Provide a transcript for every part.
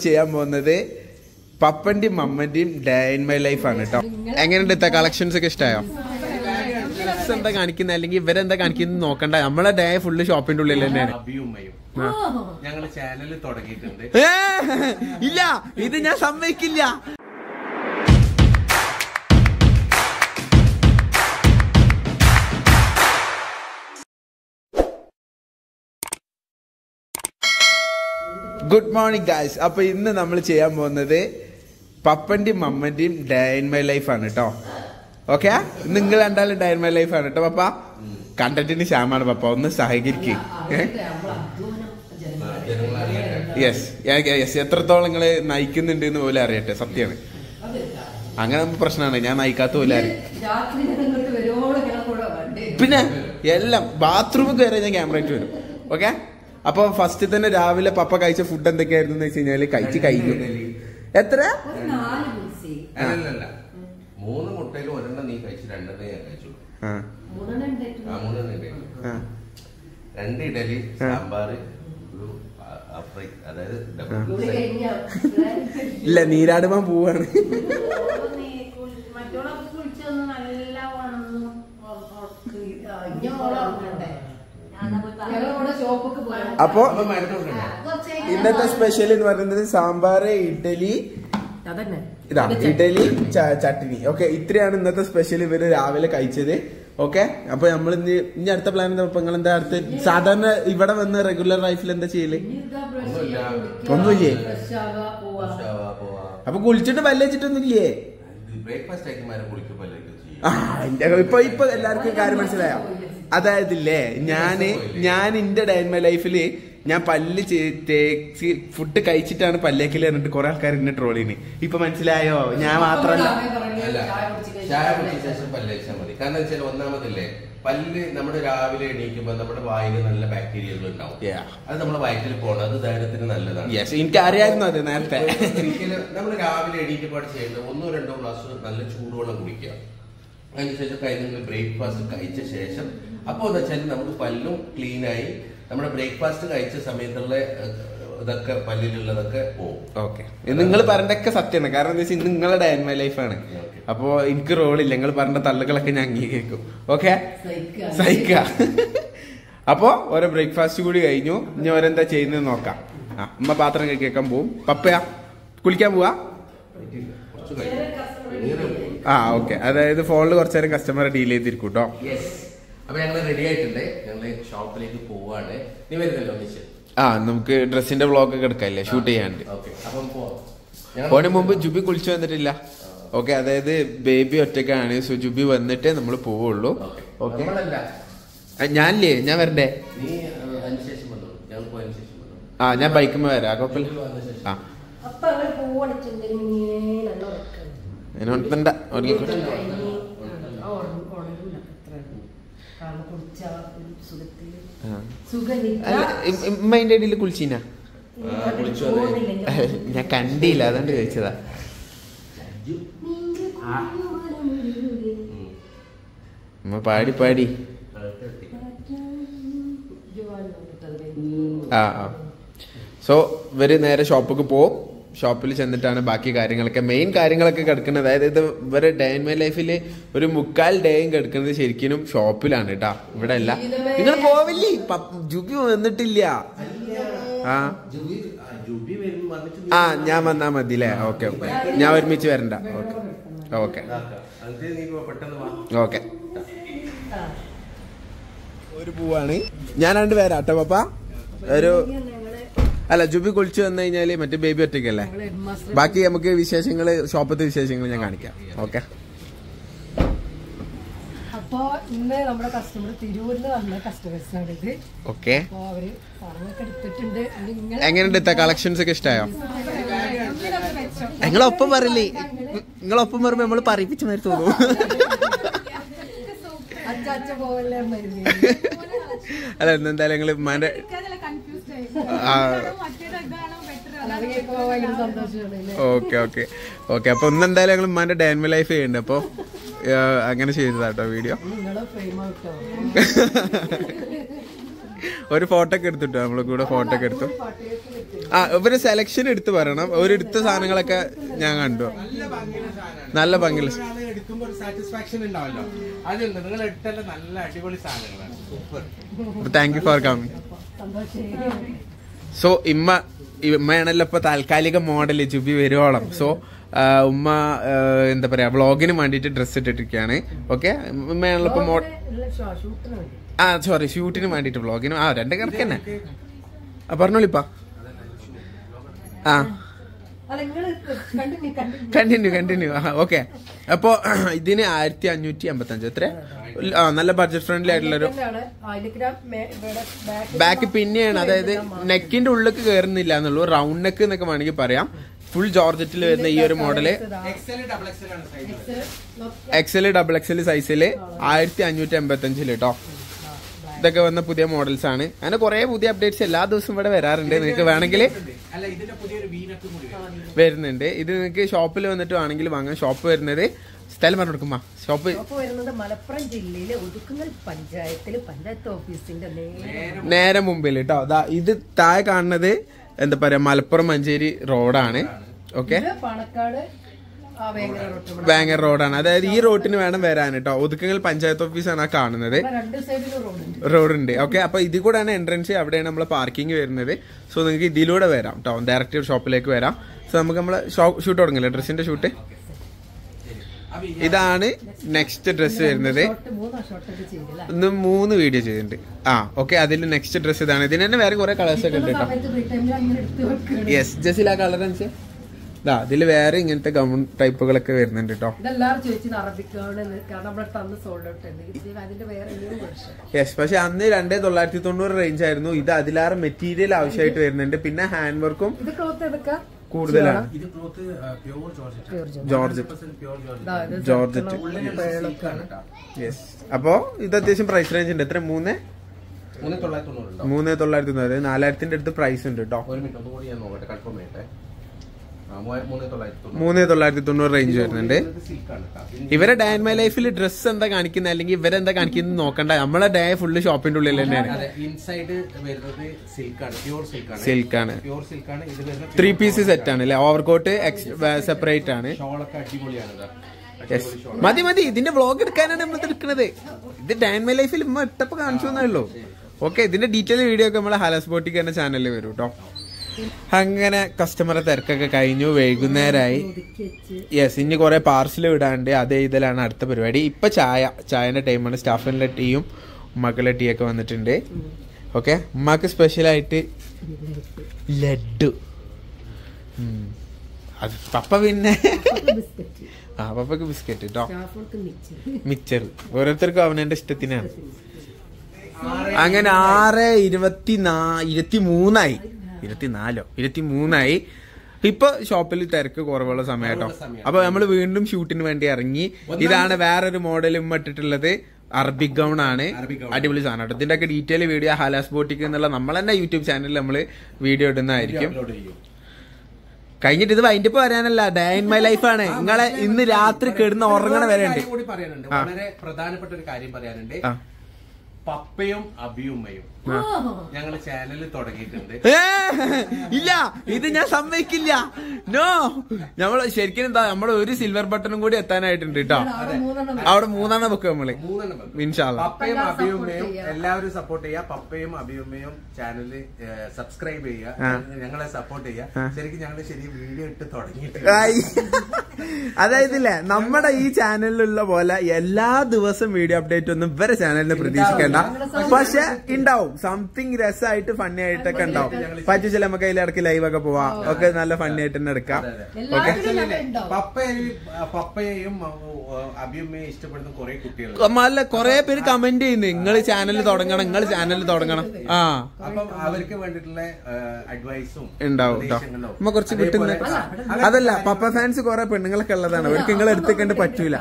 ചെയ്യാൻ പോകുന്നത് പപ്പന്റെയും മമ്മന്റെയും ഡേ ഇൻ മൈ ലൈഫ് ആണ് കേട്ടോ. എങ്ങനെയുണ്ട് കളക്ഷൻസ് ഒക്കെ ഇഷ്ടമായോ? എന്താ കാണിക്കുന്നത് അല്ലെങ്കിൽ ഇവരെന്താ കാണിക്കുന്നത് നോക്കണ്ട, നമ്മളെ ഡേ ഫുള്ള് ഷോപ്പിന്റെ ഉള്ളിൽ തന്നെയാണ്. ഞങ്ങള് ചാനൽ തുടങ്ങിയിട്ടുണ്ട്. ഇല്ല, ഇത് ഞാൻ സമ്മതിക്കില്ല. Good morning guys. അപ്പൊ ഇന്ന് നമ്മൾ ചെയ്യാൻ പോകുന്നത് പപ്പന്റെയും മമ്മന്റെയും ഡേ ഇൻ മൈ ലൈഫ് ആണ് കേട്ടോ. ഓക്കെ, നിങ്ങൾ രണ്ടാലും ഡേ ഇൻ മൈ ലൈഫ് ആണ് കേട്ടോ. പപ്പ കണ്ടന്റിന് ശ്യാമാണ് പപ്പ, ഒന്ന് സഹകരിക്കും. യെസ് യെസ്, എത്രത്തോളം നിങ്ങള് നയിക്കുന്നുണ്ട് എന്ന് പോലും അറിയട്ടെ. സത്യമാണ്, അങ്ങനെ പ്രശ്നമാണ്. ഞാൻ നയിക്കാത്ത പോലെ പിന്നെ എല്ലാം ബാത്റൂമിൽ കയറി ഞാൻ ക്യാമറ ആയിട്ട് വരും. ഓക്കെ, അപ്പൊ ഫസ്റ്റ് തന്നെ രാവിലെ പപ്പ കഴിച്ച ഫുഡ് എന്തൊക്കെയായിരുന്നു എന്ന് വെച്ച് കഴിഞ്ഞാല് കഴിച്ച് കഴിഞ്ഞു. എത്ര? 3 മുട്ടയിൽ 1 നീ കഴിച്ചു, 2 ഞാൻ കഴിച്ചു. 2 ഇഡലി, സാമ്പാർ, അതായത് ഇല്ല, നീരാടുമാൻ പോവാണ്. അപ്പൊ ഇന്നത്തെ സ്പെഷ്യൽ എന്ന് പറയുന്നത് സാമ്പാർ, ഇഡലി, ഇതാ ഇഡലി, ചട്നി. ഓക്കെ, ഇത്രയാണ് ഇന്നത്തെ സ്പെഷ്യൽ ഇവര് രാവിലെ കഴിച്ചത്. ഓക്കെ, അപ്പൊ നമ്മൾ ഇനി അടുത്ത പ്ലാൻ എന്താ? നിങ്ങൾ എന്താ അടുത്ത് സാധാരണ ഇവിടെ വന്ന് റെഗുലർ ലൈഫിൽ എന്താ ചെയ്യല്? ഒന്നുമില്ലേ? അപ്പൊ കുളിച്ചിട്ട് പല്ലേച്ചിട്ടൊന്നും ഇല്ലേ? ഇപ്പൊ എല്ലാവർക്കും കാര്യം മനസ്സിലായോ? അതായത് ഇല്ലേ, ഞാൻ എന്റെ ഡേ ഇൻ മൈ ലൈഫില് ഞാൻ പല്ല് തേച്ച് ഫുഡ് കഴിച്ചിട്ടാണ് പല്ലേക്കല് പറഞ്ഞിട്ട് കുറെ ആൾക്കാർ എന്നെ ട്രോളിന്. ഇപ്പൊ മനസ്സിലായോ? ഞാൻ മാത്രല്ല, ചായ കുടിച്ച ശേഷം പല്ലേച്ചാൽ മതി. കാരണം വെച്ചാൽ ഒന്നാമതല്ലേ, പല്ല് നമ്മുടെ രാവിലെ എണീക്കുമ്പോ നമ്മുടെ വായിൽ നല്ല ബാക്ടീരിയകൾ ഉണ്ടാവും. അത് നമ്മുടെ വയറ്റിൽ പോകണം, അത് ദഹനത്തിന് നല്ലതാണ്. എനിക്ക് അറിയായിരുന്നു അത് നേരത്തെ. നമ്മൾ രാവിലെ എണീറ്റപ്പാട് ചെയ്യേണ്ടത് 1-2 ഗ്ലാസ് നല്ല ചൂടുവെള്ളം കുടിക്കുക. അതിനുശേഷം കഴിഞ്ഞ ബ്രേക്ക്ഫാസ്റ്റ് കഴിച്ച ശേഷം അപ്പൊ എന്താ വെച്ചാൽ നമുക്ക് പല്ലും ക്ലീനായി നമ്മുടെ ബ്രേക്ക്ഫാസ്റ്റ് കഴിച്ച സമയത്തുള്ള ഇതൊക്കെ പല്ലിലുള്ളതൊക്കെ പോകും. ഓക്കെ, നിങ്ങൾ പറഞ്ഞൊക്കെ സത്യമാണ്. കാരണം എന്താ വെച്ചാൽ നിങ്ങളുടെ ഡേ ഇൻ മൈ ലൈഫാണ്. അപ്പൊ എനിക്ക് റോളില്ല, നിങ്ങൾ പറഞ്ഞ തള്ളുകളൊക്കെ ഞാൻ അംഗീകരിക്കും. ഓക്കെ, സഹിക്ക. അപ്പൊ ഓരോ ബ്രേക്ക്ഫാസ്റ്റ് കൂടി കഴിഞ്ഞു. ഇനി ഓരെന്താ ചെയ്യുന്നത് നോക്കാം. അമ്മ പാത്രം കഴിക്കാൻ പോവും. പപ്പയാ കുളിക്കാൻ പോവാ? ഓക്കെ, അതായത് ഫോണിൽ കുറച്ചു നേരം കസ്റ്റമറെ ഡീൽ ചെയ്തിരിക്കും കേട്ടോ. അപ്പൊ ഞങ്ങള് റെഡി ആയിട്ടുണ്ട്, ഞങ്ങള് ഷോപ്പിലേക്ക് പോവാണ്. നീ വരുന്നല്ലോ ഒന്നിച്ച്? നമുക്ക് ഡ്രസ്സിന്റെ വ്ളോഗ് ഒക്കെ എടുക്കാല്ലേ, ഷൂട്ട് ചെയ്യാണ്ട്. പോണ മുമ്പ് ജുബി കുളിച്ചു വന്നിട്ടില്ല. ഓക്കെ, അതായത് ബേബി ഒറ്റക്കാണ്. സോ ജുബി വന്നിട്ടേ നമ്മൾ പോവുള്ളൂ. ഓക്കെ, ഞാനില്ലേ, ഞാൻ വരണ്ടേ? ഞാൻ ബൈക്കുമ്പോ വരാം. കുഴപ്പമില്ല. ഇമ്മന്റെ ഇടയിൽ കുളിച്ചീന? ഞാൻ കണ്ടില്ല, അതുകൊണ്ട് ചോദിച്ചതാ. പാടി പാടി. സോ ഇവര് നേരെ ഷോപ്പിക്ക് പോവും. ഷോപ്പിൽ ചെന്നിട്ടാണ് ബാക്കി കാര്യങ്ങളൊക്കെ, മെയിൻ കാര്യങ്ങളൊക്കെ കിടക്കുന്നത്. അതായത് ഇത് ഇവരെ ഡേ ഇൻ മൈ ലൈഫില് ഒരു 3/4 ഡേയും കിടക്കുന്നത് ശരിക്കും ഷോപ്പിലാണ് കേട്ടാ, ഇവിടെ അല്ല. നിങ്ങൾ പോവില്ലേ? ജുബി വന്നിട്ടില്ല. ഞാൻ വന്നാ മതി അല്ലേ? ഓക്കെ ഓക്കെ, ഞാൻ ഒരുമിച്ച് വരണ്ട. ഓക്കെ ഓക്കെ, ഒരു പോവാണ്. ഞാൻ 2 പേരാ കേട്ടോ പപ്പ. ഒരു അല്ല, ജുബി കുളിച്ചു വന്നു കഴിഞ്ഞാല് മറ്റേ ബേബി ഒറ്റയ്ക്കല്ലേ. ബാക്കി നമുക്ക് വിശേഷങ്ങള്, ഷോപ്പത്തെ വിശേഷങ്ങൾ ഞാൻ കാണിക്കാം. ഓക്കെ, അപ്പൊ ഇന്ന് നമ്മുടെ കസ്റ്റമർ തിരൂരിൽ വന്ന കസ്റ്റമേഴ്സാണ് ഇത്. ഓക്കെ, അവര് സാധനങ്ങളൊക്കെ എടുത്തിട്ടുണ്ട്. എങ്ങനെയുണ്ട് കളക്ഷൻസ് ഒക്കെ ഇഷ്ടമായോ? നിങ്ങളൊപ്പം പറയില്ലേ, നിങ്ങളൊപ്പം പറയുമ്പോ നമ്മള് പറയിപ്പിച്ച മാതിരി തോന്നും. അല്ല, എന്തായാലും ഞങ്ങള് ഉമ്മാന്റെ ഓക്കെ ഓക്കെ ഓക്കെ. അപ്പൊ ഇന്നെന്തായാലും ഞങ്ങൾ ഉമ്മാന്റെ ഡേ ഇൻ മൈ ലൈഫ് ചെയ്യുന്നുണ്ട്. അപ്പൊ അങ്ങനെ ചെയ്തതാട്ടോ വീഡിയോ. ഒരു ഫോട്ടോ ഒക്കെ എടുത്തിട്ടോ, നമ്മളെ കൂടെ ഫോട്ടോ ഒക്കെ എടുത്തു. ഇവര് സെലക്ഷൻ എടുത്ത് പറയണം. അവരെടുത്ത സാധനങ്ങളൊക്കെ ഞാൻ കണ്ടു. നല്ല ഭംഗിയുള്ള എടുക്കുമ്പോൾ ഒരു സാറ്റിസ്ഫാക്ഷൻ ഉണ്ടാവല്ലോ. അതുണ്ട്, നിങ്ങൾ എടുത്തല്ല നല്ല അടിപൊളി സാധനങ്ങളാണ്. Super. Thank you for coming. So ഉമ്മയാണല്ലോ ഇപ്പൊ താൽക്കാലിക മോഡല് ജുബി വരുവോളം. സോ ഉമ്മ എന്താ പറയാ വ്ളോഗിന് വേണ്ടിട്ട് ഡ്രസ് ഇട്ടിട്ടിരിക്കുകയാണ്. ഓക്കെ, ഉമ്മയാണല്ലോ ഇപ്പൊ സോറി ഷൂട്ടിന് വേണ്ടിട്ട് വ്ളോഗിന്. രണ്ട് കണക്ക് തന്നെ പറഞ്ഞോളിപ്പാ. കണ്ടിന്യൂ. ഓക്കെ, അപ്പൊ ഇതിന് 1555 എത്ര? നല്ല ബഡ്ജറ്റ് ഫ്രണ്ട്ലി ആയിട്ടുള്ളൊരു ബാക്ക് പിന്നെയാണ്. അതായത് നെക്കിന്റെ ഉള്ളിലേക്ക് കയറുന്നില്ല എന്നുള്ളൂ. റൗണ്ട് നെക്ക് എന്നൊക്കെ വേണമെങ്കിൽ പറയാം. ഫുൾ ജോർജറ്റിൽ വരുന്ന ഈ ഒരു മോഡല് XL XXL സൈസില് 1555 കേട്ടോ. ഇതൊക്കെ വന്ന പുതിയ മോഡൽസ് ആണ്. അങ്ങനെ കുറെ പുതിയ അപ്ഡേറ്റ്സ് എല്ലാ ദിവസവും ഇവിടെ വരാറുണ്ട്. നിങ്ങൾക്ക് വേണമെങ്കിൽ വരുന്നുണ്ട്. ഇത് നിങ്ങൾക്ക് ഷോപ്പിൽ വന്നിട്ട് വേണമെങ്കിൽ വാങ്ങാം. ഷോപ്പ് വരുന്നത് സ്ഥലം പറഞ്ഞു കൊടുക്കുമ്പോ ഷോപ്പ് വരുന്നത് മലപ്പുറം ജില്ലയിലെ ഒതുക്കുങ്ങൽ പഞ്ചായത്തില് പഞ്ചായത്ത് ഓഫീസിന്റെ നേരെ മുമ്പിൽ കേട്ടോ. ഇത് താഴെ കാണുന്നത് എന്താ പറയാ മലപ്പുറം മഞ്ചേരി റോഡാണ്. ഓക്കെ, പാണക്കാട് ബാങ്കർ റോഡാണ്. അതായത് ഈ റോഡിന് വേണം വരാൻ കേട്ടോ. ഒതുക്കങ്ങൾ പഞ്ചായത്ത് ഓഫീസാണ് ആ കാണുന്നത്. റോഡുണ്ട്. ഓക്കെ, അപ്പൊ ഇതിൽ കൂടെയാണ് എൻട്രൻസ്. അവിടെയാണ് നമ്മളെ പാർക്കിംഗ് വരുന്നത്. സോ നിങ്ങൾക്ക് ഇതിലൂടെ വരാം കേട്ടോ. ഡയറക്റ്റ് ഷോപ്പിലേക്ക് വരാം. സോ നമുക്ക് നമ്മളെ ഷൂട്ട് തുടങ്ങില്ലേ, ഡ്രസ്സിന്റെ ഷൂട്ട്. ഇതാണ് നെക്സ്റ്റ് ഡ്രസ് വരുന്നത്. ഇന്ന് 3 വീഡിയോ ചെയ്തിട്ടുണ്ട്. ഓക്കെ, അതിൽ നെക്സ്റ്റ് ഡ്രസ് ഇതാണ്. ഇതിന് തന്നെ വേറെ കുറെ കളേഴ്സ് ഒക്കെ ഉണ്ട് കേട്ടോ. യെസ്, ജസ്റ്റ് ആ കളർ അനുസരിച്ച് ഇതില് വേറെ ഇങ്ങനത്തെ ഗൗൺ ടൈപ്പുകളൊക്കെ വരുന്നുണ്ട് കേട്ടോ. യെസ്, പക്ഷെ അന്ന് 2990 റേഞ്ച് ആയിരുന്നു. ഇത് അതിലാറ് മെറ്റീരിയൽ ആവശ്യമായിട്ട് വരുന്നുണ്ട്. പിന്നെ ഹാൻഡ് വർക്കും കൂടുതലാണ്. ജോർജറ്റ്. യെസ്, അപ്പോ ഇത് അത്യാവശ്യം പ്രൈസ് റേഞ്ച് ഉണ്ട്. എത്ര? 3,990. 4,000 അടുത്ത് പ്രൈസ് ഉണ്ട് കേട്ടോ. 3,990 റേഞ്ച് വരുന്നുണ്ട്. ഇവരെ ഡേ ഇൻ മൈ ലൈഫിൽ ഡ്രസ് എന്താ കാണിക്കുന്നത് അല്ലെങ്കിൽ ഇവരെന്താ കാണിക്കുന്നത് നോക്കണ്ട. നമ്മളെ ഡേ ഫുള്ള് ഷോപ്പിന്റെ ഉള്ളിൽ തന്നെയാണ്. സിൽക്കാണ്. 3 പീസ് സെറ്റ് ആണ് അല്ലെ. ഓവർകോട്ട് സെപ്പറേറ്റ് ആണ്. മതി. ഇതിന്റെ വ്ളോഗ് എടുക്കാനാണ് നമ്മൾ എടുക്കുന്നത്. ഇത് ഡേ ഇൻ മൈ ലൈഫിൽ ഇമ്മ ഇട്ടപ്പോ കാണിച്ചു തന്നേ ഉള്ളൂ. ഓക്കെ, ഇതിന്റെ ഡീറ്റെയിൽ വീഡിയോ ഒക്കെ നമ്മളെ ഹലാസ് ബോട്ടിക് എന്ന ചാനലിൽ വരും കേട്ടോ. അങ്ങനെ കസ്റ്റമറെ തിരക്കൊക്കെ കഴിഞ്ഞു. വൈകുന്നേരമായി. യെസ്, ഇനി കുറെ പാർസൽ വിടാണ്ട്. അതേ ഇതിലാണ് അടുത്ത പരിപാടി. ഇപ്പൊ ചായന്റെ ടൈമാണ്. സ്റ്റാഫിന്റെ ടീയും ഉമ്മാക്കുള്ള ടീ ഒക്കെ വന്നിട്ടുണ്ട്. ഓക്കെ, ഉമ്മാക്ക് സ്പെഷ്യലായിട്ട് ലഡു. അത് പപ്പ പിന്നെ പപ്പക്ക് ബിസ്ക്കറ്റ് കേട്ടോ. മിച്ചർ ഓരോരുത്തർക്കും അവനെ ഇഷ്ടത്തിനാണ്. അങ്ങനെ 6:23 23 ഇപ്പൊ ഷോപ്പിൽ തിരക്ക് കുറവുള്ള സമയം കേട്ടോ. അപ്പൊ നമ്മള് വീണ്ടും ഷൂട്ടിന് വേണ്ടി ഇറങ്ങി. ഇതാണ് വേറൊരു മോഡലും ഇട്ടിട്ടുള്ളത്. അറബിക് ഗൗൺ ആണ്. അടിപൊളി സാധനം കേട്ടോ. ഇതിന്റെ ഒക്കെ ഡീറ്റെയിൽ വീഡിയോ ഹലാസ് ബോട്ടിക് എന്നുള്ള നമ്മൾ തന്നെ യൂട്യൂബ് ചാനലിൽ നമ്മള് വീഡിയോ ഇടുന്നതായിരിക്കും. കഴിഞ്ഞിട്ട് ഇത് വൈൻഡപ്പ് വരാനല്ല, ഡേ ഇൻ മൈ ലൈഫാണ്. നിങ്ങളെ ഇന്ന് രാത്രി കിടന്ന് ഉറങ്ങണ വരെ ഉണ്ട്. വളരെ പ്രധാനപ്പെട്ട ഒരു കാര്യം പറയാനുണ്ട്. പപ്പയും അബിയുമ്മയും ഞങ്ങള് ചാനലിൽ തുടങ്ങിയിട്ടുണ്ട്. ഇല്ല, ഇത് ഞാൻ സമ്മതിക്കില്ല. നോ, നമ്മള് ശരിക്കും എന്താ നമ്മള് ഒരു സിൽവർ ബട്ടണും കൂടി എത്താനായിട്ടുണ്ട് കേട്ടോ. അവിടെ 3 ബുക്ക് നമ്മള് ഇൻഷാ അല്ലാഹ്. പപ്പയും അബിയുമ്മയും എല്ലാവരും സപ്പോർട്ട് ചെയ്യുക. പപ്പയും അബിയുമ്മയും ചാനല് സബ്സ്ക്രൈബ് ചെയ്യുക. ഞങ്ങളെ സപ്പോർട്ട് ചെയ്യുക. ശരിക്കും ഞങ്ങള് വീഡിയോ ഇട്ട് തുടങ്ങിയിട്ടുണ്ട്. അതായത് ഇല്ലേ, നമ്മുടെ ഈ ചാനലിലുള്ള പോലെ എല്ലാ ദിവസവും വീഡിയോ അപ്ഡേറ്റ് ഒന്നും ഇവരെ ചാനലിന് പ്രതീക്ഷിക്കേണ്ട. പക്ഷെ ഉണ്ടാവും സംതിങ് രസമായിട്ട് ഫണ്ണി ആയിട്ടൊക്കെ ഉണ്ടാവും. പറ്റിച്ചില്ല നമുക്ക് അതിലിടക്ക് ലൈവ് ഒക്കെ പോവാം. ഒക്കെ നല്ല ഫണ്ണി ആയിട്ട് തന്നെ എടുക്കാം. ഓക്കെ, പപ്പയെയും അബിയുമ്മയും ഇഷ്ടപ്പെടുന്ന കുറെ കുട്ടികൾ അല്ല കുറെ പേര് കമന്റ് ചെയ്യുന്നു, നിങ്ങൾ ചാനൽ തുടങ്ങണം, നിങ്ങൾ ചാനൽ തുടങ്ങണം. അപ്പം അവർക്ക് വേണ്ടിയിട്ടുള്ള അഡ്വൈസും ഉണ്ടാവും കേട്ടോ. നമ്മ കുറച്ച് കിട്ടുന്ന അതല്ല, പപ്പ ഫാൻസ് കുറെ പെണ്ണുങ്ങളൊക്കെ ഉള്ളതാണ്. അവർക്ക് നിങ്ങൾ എടുത്തേക്കണ്ട് പറ്റൂല.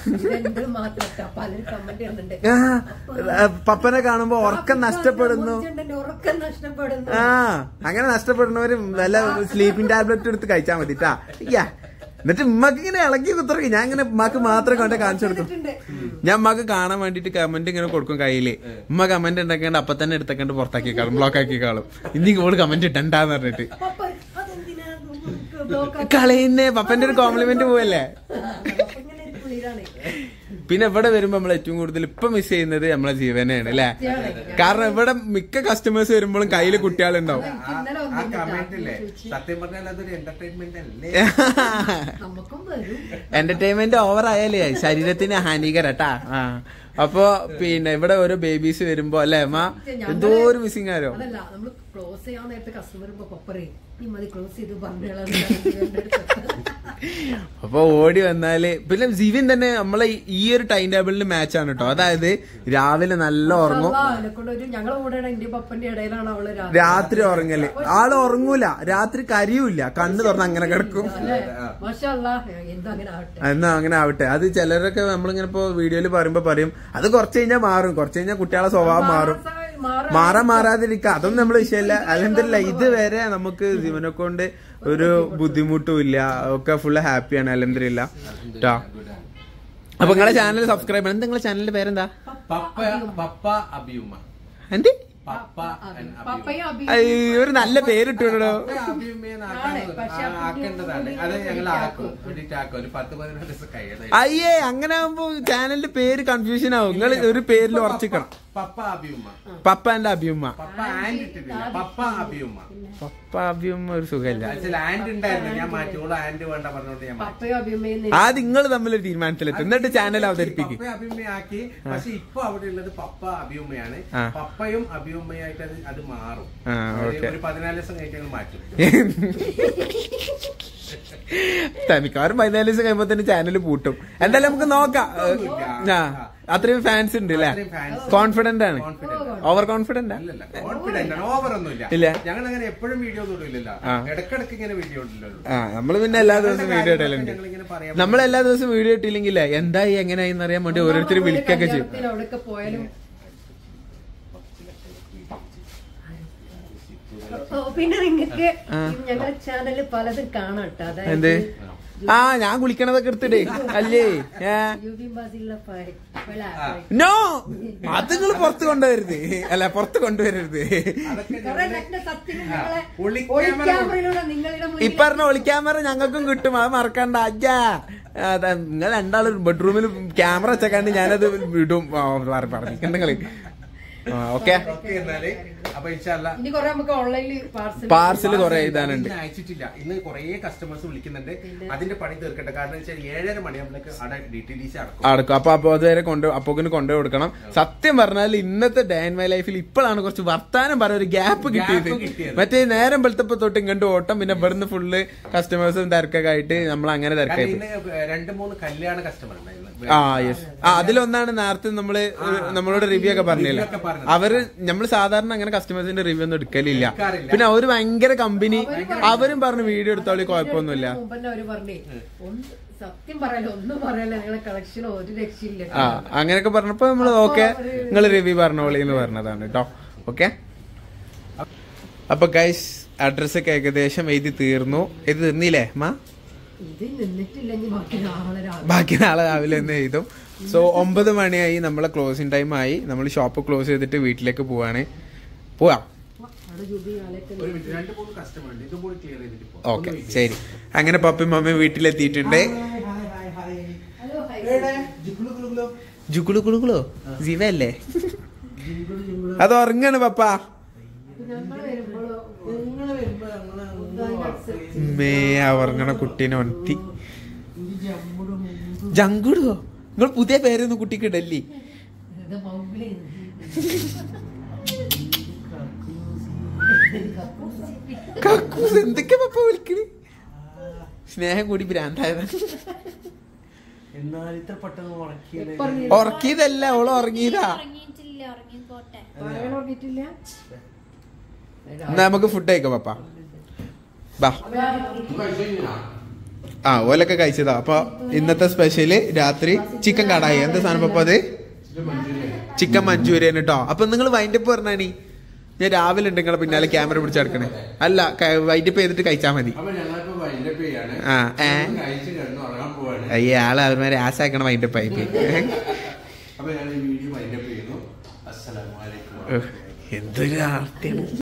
പപ്പനെ കാണുമ്പോ ഉറക്കം നഷ്ടപ്പെടുന്നു. അങ്ങനെ നഷ്ടപ്പെടുന്നവര് വല്ല സ്ലീപ്പിംഗ് ടാബ്ലറ്റ് എടുത്ത് കഴിച്ചാൽ മതിട്ടാ. എന്നിട്ട് ഉമ്മക്ക് ഇങ്ങനെ ഇളക്കി കുത്തിറക്കി. ഞാൻ ഇങ്ങനെ ഉമ്മക്ക് മാത്രം കൊണ്ട് കാണിച്ചു കൊടുക്കും. ഞാൻ ഉമ്മക്ക് കാണാൻ വേണ്ടിട്ട് കമന്റ് ഇങ്ങനെ കൊടുക്കും കയ്യില്. ഉമ്മ കമന്റ് ഉണ്ടാക്കേണ്ട അപ്പൊ തന്നെ എടുത്തേക്കണ്ട് പുറത്താക്കിക്കാളും, ബ്ലോക്ക് ആക്കിക്കാളും. ഇനി ഓള് കമന്റ് ഇട്ടണ്ടാന്ന് പറഞ്ഞിട്ട് കളയുന്നേ. പപ്പന്റെ ഒരു കോംപ്ലിമെന്റ് പോവല്ലേ. പിന്നെ ഇവിടെ വരുമ്പോ നമ്മൾ ഏറ്റവും കൂടുതൽ ഇപ്പൊ മിസ് ചെയ്യുന്നത് നമ്മളെ ജീവനെയാണ് അല്ലെ. കാരണം ഇവിടെ മിക്ക കസ്റ്റമേഴ്സ് വരുമ്പോഴും കയ്യില് കുട്ടികളുണ്ടാവും. എന്റർടൈൻമെന്റ് ഓവർ ആയാലേ ശരീരത്തിന് ഹാനികരട്ടാ. അപ്പൊ പിന്നെ ഇവിടെ ഓരോ ബേബീസ് വരുമ്പോ അല്ലെ അമ്മ എന്തോ ഒരു മിസ്സിംഗ് ആരോ. ക്ലോസ് ചെയ്യാൻ നേരത്തെ കസ്റ്റമർ ക്ലോസ് ചെയ്ത് അപ്പൊ ഓടി വന്നാല് പിന്നെ ജിവിൻ തന്നെ നമ്മളെ ഈ ഒരു ടൈം ടേബിളിന് മാച്ച് ആണ് കേട്ടോ. അതായത് രാവിലെ നല്ല ഉറങ്ങും, രാത്രി ഉറങ്ങല്. ആള് ഉറങ്ങൂല, രാത്രി കരിയൂല, കണ്ണ് തുറന്ന് അങ്ങനെ കിടക്കും. എന്നാ അങ്ങനെ ആവട്ടെ. അത് ചിലരൊക്കെ നമ്മളിങ്ങനെ ഇപ്പൊ വീഡിയോയിൽ പറയുമ്പോ പറയും അത് കുറച്ച് കഴിഞ്ഞാൽ മാറും, കുറച്ച് കഴിഞ്ഞാൽ കുട്ടികളെ സ്വഭാവം മാറും. മാറാതിരിക്കുക അതൊന്നും നമ്മള് വിഷയമല്ല. അൽഹംദുലില്ലാ ഇതുവരെ നമുക്ക് ജീവനെ കൊണ്ട് ഒരു ബുദ്ധിമുട്ടും ഇല്ല, ഒക്കെ ഫുള്ള് ഹാപ്പിയാണ് അൽഹംദുലില്ലാ ട്ടോ. അപ്പൊ നിങ്ങളെ ചാനൽ സബ്സ്ക്രൈബ് ചെയ്യണം. നിങ്ങളെ ചാനലിന്റെ പേരെന്താ? എന്ത് ഒരു നല്ല പേരിട്ടോ. അയ്യേ അങ്ങനെ ആവുമ്പോ ചാനലിന്റെ പേര് കൺഫ്യൂഷൻ ആവും. നിങ്ങൾ ഒരു പേരിൽ ഉറച്ചിക്കണം. പപ്പ എന്റെ അഭിയുമ്മ. പപ്പ അഭിയുമ്മ ഒരു സുഖമില്ല. അത് നിങ്ങൾ തമ്മിലൊരു തീരുമാനത്തിലെത്തും, എന്നിട്ട് ചാനൽ അവതരിപ്പിക്കും. പക്ഷെ ഇപ്പൊ അവിടെ ഉള്ളത് പപ്പ അഭിയുമ്മയാണ്. പപ്പയും അഭിയുമ്മയായിട്ട് അത് മാറും. ഒരു 14 ദിവസം കഴിഞ്ഞാൽ മാറ്റും. മിക്കവാറും 14 ദിവസം കഴിയുമ്പോ തന്നെ ചാനൽ പൂട്ടും. എന്തായാലും നമുക്ക് നോക്കാം. അത്രയും ഫാൻസ് ഉണ്ട് അല്ലെ. കോൺഫിഡന്റ് ആണ്. ഓവർ കോൺഫിഡന്റ് ഇല്ല. ഞങ്ങൾ അങ്ങനെ എപ്പോഴും വീഡിയോ ഇല്ലല്ലോ, ഇടക്കിടക്ക് ഇങ്ങനെ വീഡിയോ ഇല്ലല്ലോ. നമ്മള് പിന്നെ എല്ലാ ദിവസവും വീഡിയോ ഇടലുണ്ട്. നമ്മളെല്ലാ ദിവസവും വീഡിയോ ഇട്ടില്ലെങ്കിലേ എന്തായി എങ്ങനെയായിന്ന് അറിയാൻ വേണ്ടി ഓരോരുത്തർ വിളിക്കൊക്കെ ചെയ്യും. പിന്നെ നിങ്ങൾക്ക് ഞങ്ങളുടെ ചാനല് പലതും കാണാട്ടോ. എന്ത് ഞാൻ കുളിക്കണതൊക്കെ എടുത്തിടേ അല്ലേ. നോ അത് നിങ്ങൾ പുറത്ത് കൊണ്ടുവരരുത്. അല്ല പുറത്ത് കൊണ്ടുവരരുത്. ഇപ്പറഞ്ഞ ഒളിക്യാമറ ഞങ്ങൾക്കും കിട്ടും, അത് മറക്കണ്ട. അജ്ജാ നിങ്ങൾ രണ്ടാളും ബെഡ്റൂമിൽ ക്യാമറ വെച്ചേക്കാണ്ട് ഞാനത് വിടും പറഞ്ഞിട്ടുണ്ടെങ്കിൽ. ഓക്കെ പാർസൽ കുറെ എഴുതാനുണ്ട്. അയച്ചിട്ടില്ല. ഇന്ന് കുറെ കസ്റ്റമേഴ്സ് വിളിക്കുന്നുണ്ട്. അതിന്റെ പണി തീർക്കട്ടെ. കാരണം 7:30 മണിയാകുമ്പോഴേക്ക് അവിടെ DTDC അടക്കും. അപ്പൊ അതുവരെ അപ്പോക്കിന് കൊണ്ടു കൊടുക്കണം. സത്യം പറഞ്ഞാൽ ഇന്നത്തെ ഡേ ഇൻ മൈ ലൈഫിൽ ഇപ്പോഴാണ് കുറച്ച് വർത്താനം പറയാൻ ഒരു ഗ്യാപ്പ് കിട്ടിയത്. മറ്റേ നേരം വെളുത്തപ്പോ തൊട്ട് ഇങ്ങോട്ട് ഓട്ടം, പിന്നെ ഇവിടുന്ന് ഫുള്ള് കസ്റ്റമേഴ്സും തിരക്കൊക്കെ ആയിട്ട് നമ്മൾ അങ്ങനെ തിരക്കായി. 2-3 കല്യാണ കസ്റ്റമർ ഉണ്ടായിരുന്നു. അതിലൊന്നാണ് നേരത്തെ നമ്മളോട് റിവ്യൂ ഒക്കെ പറഞ്ഞില്ല. അവര് നമ്മൾ സാധാരണ അങ്ങനെ കസ്റ്റമേഴ്സിന്റെ റിവ്യൂ ഒന്നും എടുക്കലില്ല. പിന്നെ അവര് ഭയങ്കര കമ്പനി. അവരും പറഞ്ഞു വീഡിയോ എടുത്തോളി കുഴപ്പമൊന്നുമില്ല. സത്യം പറയാലോ, ഒന്നും പറയാലോ, നിങ്ങളെ കളക്ഷൻ ഒരു രക്ഷയില്ല. അങ്ങനെയൊക്കെ പറഞ്ഞപ്പോ നമ്മള് ഓക്കെ നിങ്ങൾ റിവ്യൂ പറഞ്ഞോളി എന്ന് പറഞ്ഞതാണ് കേട്ടോ. ഓക്കെ അപ്പൊ ഗൈസ് അഡ്രസ്സൊക്കെ ഏകദേശം എഴുതി തീർന്നു. എഴുതി തീർന്നില്ലേ മാ? ബാക്കി നാളെ രാവിലെ തന്നെ എഴുതും. സോ 9 മണിയായി, നമ്മളെ ക്ലോസിംഗ് ടൈം ആയി. നമ്മൾ ഷോപ്പ് ക്ലോസ് ചെയ്തിട്ട് വീട്ടിലേക്ക് പോവാണ്. പോവാം. ഓക്കെ ശരി. അങ്ങനെ പപ്പയും മമ്മയും വീട്ടിലെത്തിയിട്ടുണ്ട്. ജുഗുളുകുളുകളോ ജീവല്ലേ? അത് ഉറങ്ങാണ് പപ്പ. ഉറങ്ങണ കുട്ടീനെ ഉണർത്തി. ജങ്കുടോ? നിങ്ങൾ പുതിയ പേരൊന്നും കുട്ടിക്ക് ഇടല്ലേ? കക്കൂസ് എന്തൊക്കെ പപ്പ വിളിക്കണ്? സ്നേഹം കൂടി ഭ്രാന്തായതാ. ഉറക്കിയതല്ല, ഓള് ഉറങ്ങിയതാ. എന്നാ നമുക്ക് ഫുഡ് കഴിക്കാം പപ്പ. ബാ. ഓലൊക്കെ കഴിച്ചതാ. അപ്പൊ ഇന്നത്തെ സ്പെഷ്യല് രാത്രി ചിക്കൻ കടായി. എന്താ സാധനം പപ്പ? അത് ചിക്കൻ മഞ്ചൂരിയൻ കേട്ടോ. അപ്പൊ നിങ്ങൾ വൈൻഡപ്പ് പറഞ്ഞാണി. ഞാൻ രാവിലെ ഉണ്ട് നിങ്ങളെ പിന്നാലെ ക്യാമറ പിടിച്ചെടുക്കണേ. അല്ല വൈൻഡപ്പ് ചെയ്തിട്ട് കഴിച്ചാ മതി. അയ്യേ ആള് അവന്മാരെ ആശാക്കണം അതിന്റെ പൈപ്പ്. അപ്പൊ ഞാൻ ഈ വീഡിയോ വൈൻഡപ്പ് ചെയ്യുന്നു. അസ്സലാമു അലൈക്കും. എന്തൊരു ആർത്തിയാണ്.